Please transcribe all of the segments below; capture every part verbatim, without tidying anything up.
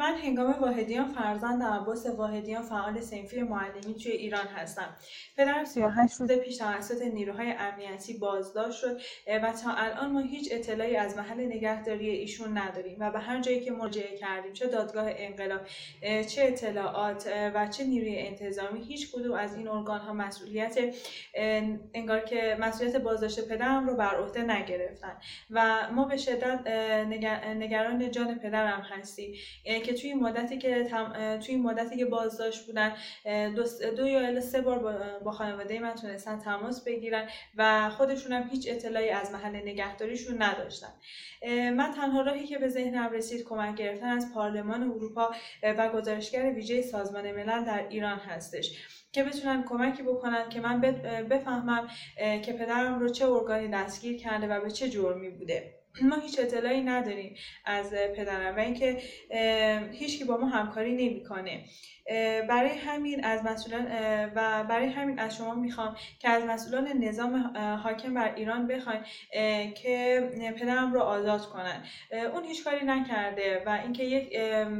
من هنگام واحدیان فرزند عباس واحدیان فعال صنفی معلمی توی ایران هستم. پدرم سی و هشت روز پیش توسط نیروهای امنیتی بازداشت شد و تا الان ما هیچ اطلاعی از محل نگهداری ایشون نداریم و به هر جایی که مراجعه کردیم، چه دادگاه انقلاب، چه اطلاعات و چه نیروی انتظامی، هیچ کدوم از این ارگان‌ها مسئولیت انگار که مسئولیت بازداشت پدرم رو بر عهده نگرفتن و ما به شدت نگران جان پدرم هستیم که توی مدتی که توی مدتی که بازداشت بودن دو, دو یا الی سه بار با خانواده من تونستن تماس بگیرن و خودشون هم هیچ اطلاعی از محل نگهداریشون نداشتن. من تنها راهی که به ذهنم رسید کمک گرفتن از پارلمان اروپا و گزارشگر ویژه سازمان ملل در ایران هستش که بتونن کمکی بکنن که من بفهمم که پدرم رو چه ارگانی دستگیر کرده و به چه جرمی بوده. ما هیچ اطلاعی نداریم از پدرم و اینکه هیچکی با ما همکاری نمیکنه. برای همین از مسئولان و برای همین از شما میخوام که از مسئولان نظام حاکم بر ایران بخواین که پدرم رو آزاد کنن. اون هیچ کاری نکرده و اینکه یک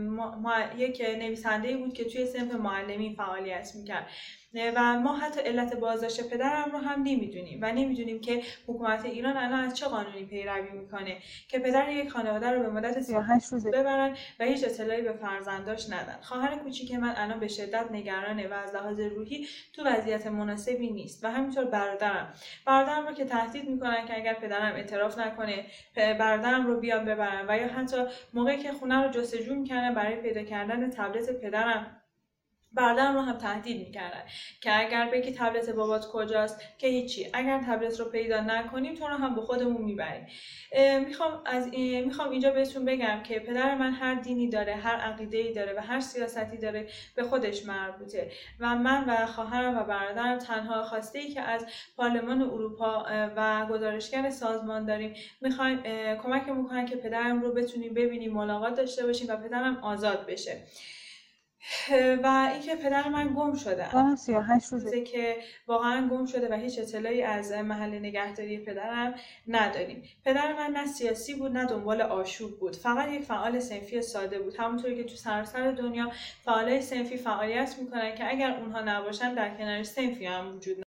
یک نویسنده‌ای بود که توی صنف معلمی فعالیت میکرد و ما حتی علت بازداشت پدرم رو هم نمیدونیم و نمیدونیم که حکومت ایران الان از چه قانونی پیروی میکنه که پدر یک خانواده رو به مدت سی و هشت روز ببرن و هیچ اطلاعی به فرزنداش ندن. خواهر کوچیک من الان به شدت نگرانه و از لحاظ روحی تو وضعیت مناسبی نیست و همینطور برادرم برادرم رو که تهدید میکنن که اگر پدرم اعتراف نکنه برادرم رو بیان ببرن و یا حتی موقعی که خونه رو جستجو میکنن برای پیدا کردن تبلت پدرم برادرم رو هم تهدید میکردن که اگر بگی تبلت بابات کجاست که هیچی، اگر تبلت رو پیدا نکنیم تو رو هم به خودمون میبریم. میخوام از این میخوام اینجا بهتون بگم که پدر من هر دینی داره، هر عقیده‌ای داره و هر سیاستی داره به خودش مربوطه و من و خواهرم و برادرم تنها خواسته‌ای که از پارلمان اروپا و گزارشگر سازمان داریم میخوایم کمکمون کنن که پدرم رو بتونیم ببینیم، ملاقات داشته باشیم و پدرم آزاد بشه. و اینکه پدر من گم شده الان سی و هشت روزه که واقعا گم شده و هیچ اطلاعی از محل نگهداری پدرم نداریم. پدر من نه سیاسی بود نه دنبال آشوب بود، فقط یک فعال صنفی ساده بود، همونطوری که تو سراسر دنیا فعالای صنفی فعالیت میکنن که اگر اونها نباشن در کنار صنفی هم وجود